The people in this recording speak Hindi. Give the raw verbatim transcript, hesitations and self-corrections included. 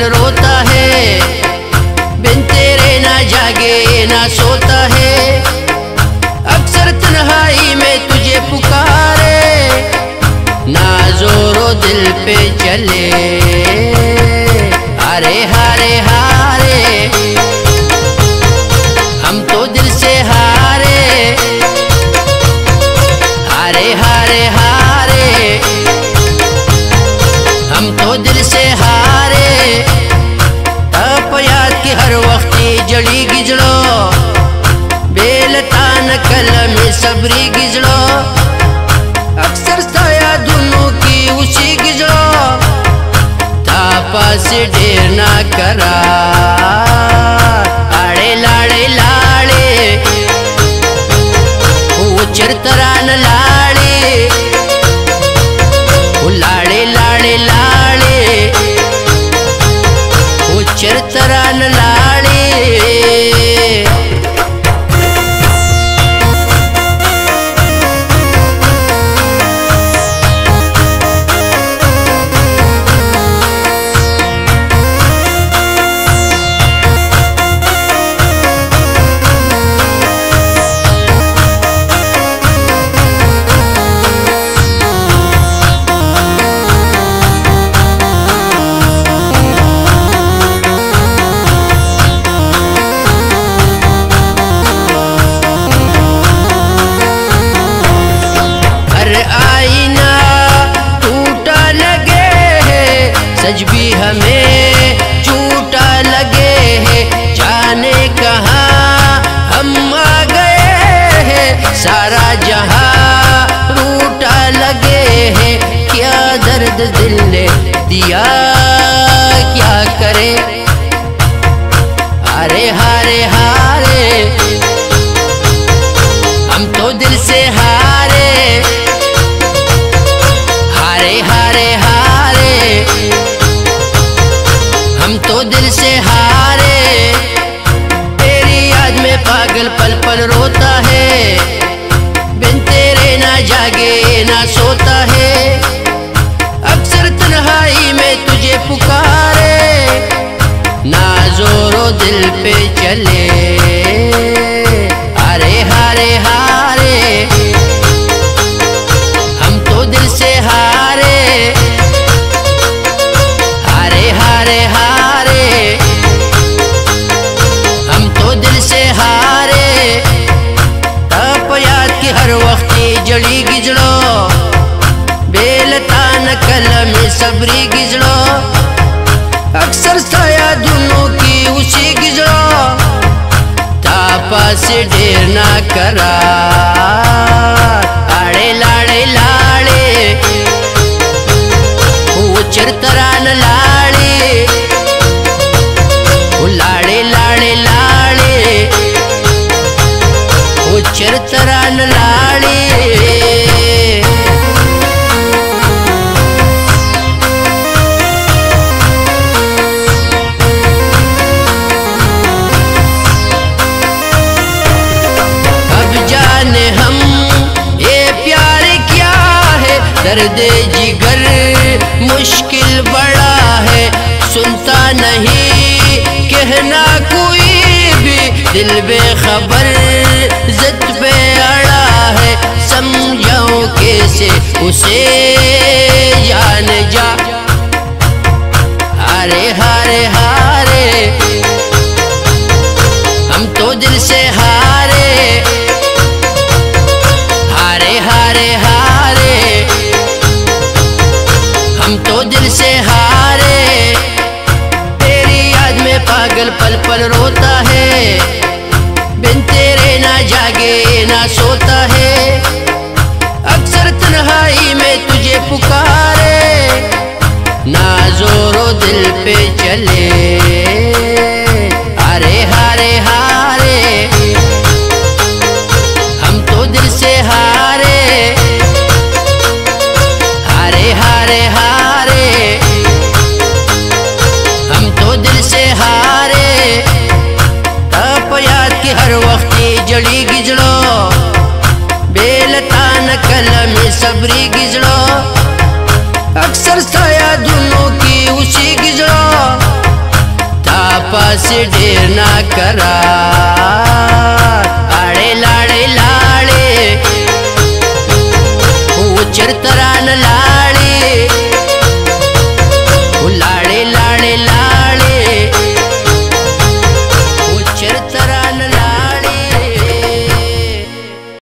रोता है, बिन तेरे ना जागे ना सोता है। अक्सर तन्हाई में तुझे पुकारे, ना जोरो दिल पे चले। हारे हारे हारे हम तो दिल से हारे, हारे हारे हारे हम तो दिल से हारे। तप याद की हर वक्त जड़ी गिजड़ो, बेलतान कलम सबरी गिजड़ो। अक्सर साया दोनों की उसी गिजड़ो, तापा से ढेर ना करा। आड़े लाड़े लाड़े वो चिरतरान लाड़े, वो लाड़े लाड़े लाड़े वो चिरतरान लाड़े। सच भी हमें झूठा लगे है, जाने कहाँ हम आ गए हैं। सारा जहाँ रूठा लगे है, क्या दर्द दिल ने दिया क्या करे। हारे हारे हारे हम तो दिल से हारे, हारे हारे हारे हम तो दिल से हारे। तेरी याद में पागल पल पल रोता है, बिन तेरे ना जागे ना सोता है। अक्सर तन्हाई में तुझे पुकारे, ना जोरो दिल पे चले। हारे हारे हारे हम तो दिल से हारे, हारे हारे हारे हम तो दिल से हारे। तप याद की हर वक्त जड़ी गिजड़ो, बेलतान कलम सबरी गिजड़ो। अक्सर साया दोनों की उसी गिजड़ो, तापा से ढेर ना करा। आड़े लाड़े लाड़े वो चिरतरान लाड़े, वो लाड़े लाड़े लाड़े वो चिरतरान लाड़े। अब जाने हम ये प्यार क्या है, दर्द जिगर मुश्किल बड़ा है। सुनता नहीं कहना कोई भी, दिल बेखबर जिद पे अड़ा है। समझाओ कैसे उसे जान जा। हारे हारे हारे हम तो दिल से हारे, हारे हारे हारे हम तो दिल से हारे। तेरी याद में पागल पल पल रोता है, बिन तेरे ना जागे ना सोता है। अक्सर तन्हाई में तुझे पुकारे, ना जोरो दिल पे चले। हारे हारे हारे हम तो दिल से हारे, हारे हारे हारे हम तो दिल से हारे। तप याद की हर वक्त जड़ी गिजड़ो, बेलतान कलम सबरी गिजड़ो। अक्सर साया दोनों की उसी गिजड़ो, पास ढेर ना करा।